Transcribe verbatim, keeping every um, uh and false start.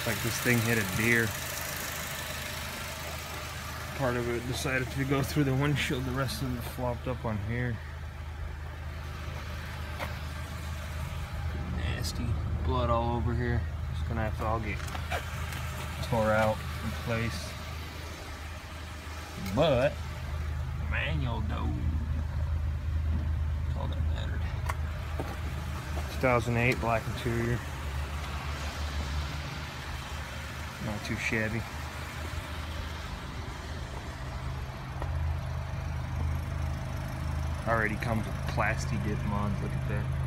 Like this thing hit a deer. Part of it decided to go through the windshield, the rest of it flopped up on here. Nasty blood all over here. Just gonna have to all get tore out in place. But manual though. That's all that mattered. two thousand eight black interior. Not too shabby. Already comes with plastic dip mods, look at that.